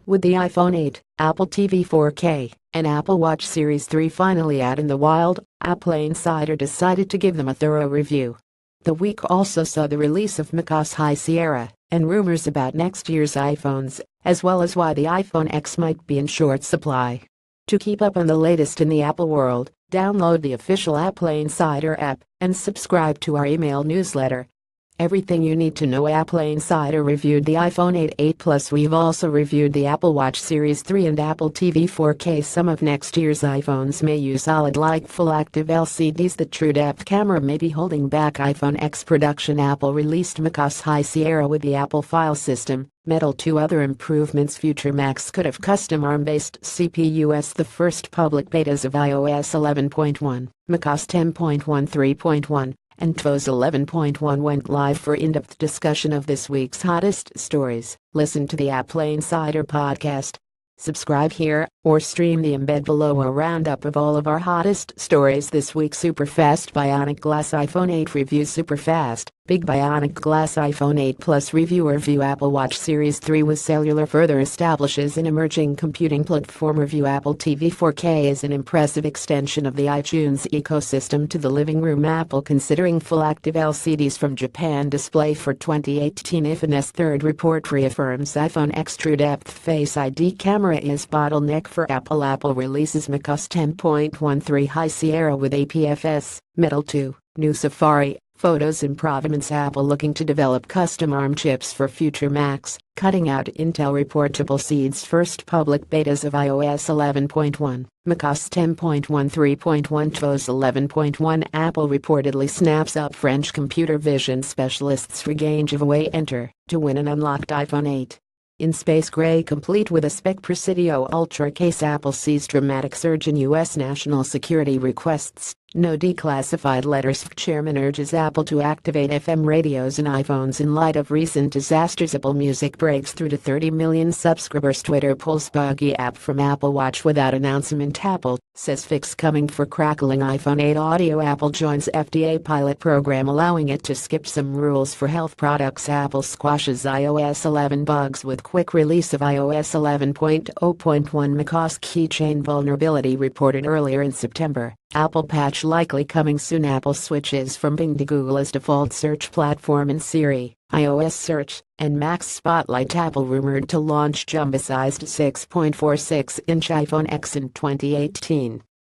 With the iPhone 8, Apple TV 4K, and Apple Watch Series 3 finally out in the wild, Apple Insider decided to give them a thorough review. The week also saw the release of macOS High Sierra, and rumors about next year's iPhones, as well as why the iPhone X might be in short supply. To keep up on the latest in the Apple world, download the official Apple Insider app and subscribe to our email newsletter. Everything you need to know. Apple Insider reviewed the iPhone 8 Plus. We've also reviewed the Apple Watch Series 3 and Apple TV 4K. Some of next year's iPhones may use OLED-like full-active LCDs. The TrueDepth camera may be holding back iPhone X production. Apple released macOS High Sierra with the Apple file system, Metal. 2 other improvements. Future Macs could have custom ARM-based CPUs. The first public betas of iOS 11.1, macOS 10.13.1, and tvOS 11.1 went live. For in-depth discussion of this week's hottest stories, listen to the Apple Insider podcast. Subscribe here, or stream the embed below a roundup of all of our hottest stories this week. Superfast Bionic Glass iPhone 8 review. Superfast, Big Bionic Glass iPhone 8 Plus reviewer. View Apple Watch Series 3 with cellular further establishes an emerging computing platform. Review Apple TV 4K is an impressive extension of the iTunes ecosystem to the living room. Apple considering full-active LCDs from Japan display for 2018. IFN's third report reaffirms iPhone X TrueDepth Face ID camera is bottleneck for Apple. Apple releases macOS 10.13 High Sierra with APFS, Metal. 2, new Safari, Photos and Provenance. Apple looking to develop custom ARM chips for future Macs, cutting out Intel. Reportable seeds. First public betas of iOS 11.1, macOS 10.13.1, tvOS 11.1. Apple reportedly snaps up French computer vision specialists for game giveaway. Enter to win an unlocked iPhone 8 in space gray complete with a Spec Presidio Ultra case. Apple sees dramatic surge in U.S. national security requests. No declassified letters. Chairman urges Apple to activate FM radios in iPhones in light of recent disasters. Apple Music breaks through to 30 million subscribers. Twitter pulls buggy app from Apple Watch without announcement. Apple says fix coming for crackling iPhone 8 audio. Apple joins FDA pilot program allowing it to skip some rules for health products. Apple squashes iOS 11 bugs with quick release of iOS 11.0.1. macOS keychain vulnerability reported earlier in September. Apple patch likely coming soon. Apple switches from Bing to Google as default search platform in Siri, iOS search, and Mac Spotlight. Apple rumored to launch jumbo-sized 6.46-inch iPhone X in 2018.